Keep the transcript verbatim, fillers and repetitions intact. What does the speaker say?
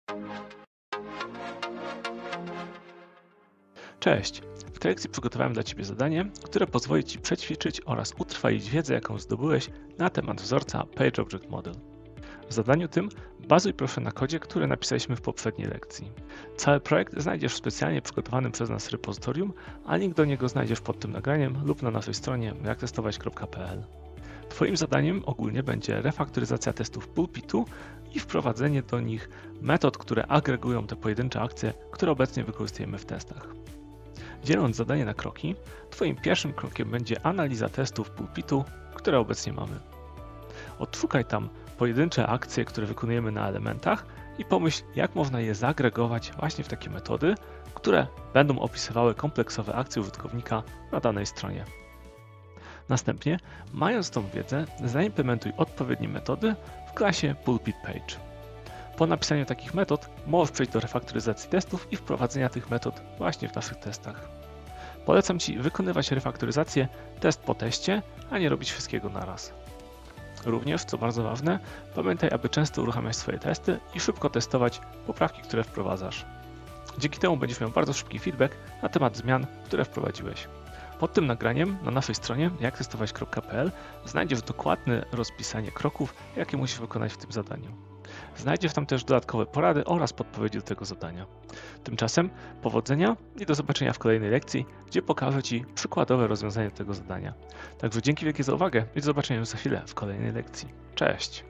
Cześć! W tej lekcji przygotowałem dla Ciebie zadanie, które pozwoli Ci przećwiczyć oraz utrwalić wiedzę, jaką zdobyłeś na temat wzorca PageObjectModel. W zadaniu tym bazuj proszę na kodzie, który napisaliśmy w poprzedniej lekcji. Cały projekt znajdziesz w specjalnie przygotowanym przez nas repozytorium, a link do niego znajdziesz pod tym nagraniem lub na naszej stronie jak testować kropka p l. Twoim zadaniem ogólnie będzie refaktoryzacja testów pulpitu i wprowadzenie do nich metod, które agregują te pojedyncze akcje, które obecnie wykorzystujemy w testach. Dzieląc zadanie na kroki, Twoim pierwszym krokiem będzie analiza testów pulpitu, które obecnie mamy. Odszukaj tam pojedyncze akcje, które wykonujemy na elementach i pomyśl, jak można je zagregować właśnie w takie metody, które będą opisywały kompleksowe akcje użytkownika na danej stronie. Następnie, mając tą wiedzę, zaimplementuj odpowiednie metody w klasie pulpitPage. Po napisaniu takich metod możesz przejść do refaktoryzacji testów i wprowadzenia tych metod właśnie w naszych testach. Polecam Ci wykonywać refaktoryzację test po teście, a nie robić wszystkiego naraz. Również, co bardzo ważne, pamiętaj, aby często uruchamiać swoje testy i szybko testować poprawki, które wprowadzasz. Dzięki temu będziesz miał bardzo szybki feedback na temat zmian, które wprowadziłeś. Pod tym nagraniem na naszej stronie jak testować kropka p l znajdziesz dokładne rozpisanie kroków, jakie musisz wykonać w tym zadaniu. Znajdziesz tam też dodatkowe porady oraz podpowiedzi do tego zadania. Tymczasem powodzenia i do zobaczenia w kolejnej lekcji, gdzie pokażę Ci przykładowe rozwiązanie tego zadania. Także dzięki wielkie za uwagę i do zobaczenia już za chwilę w kolejnej lekcji. Cześć!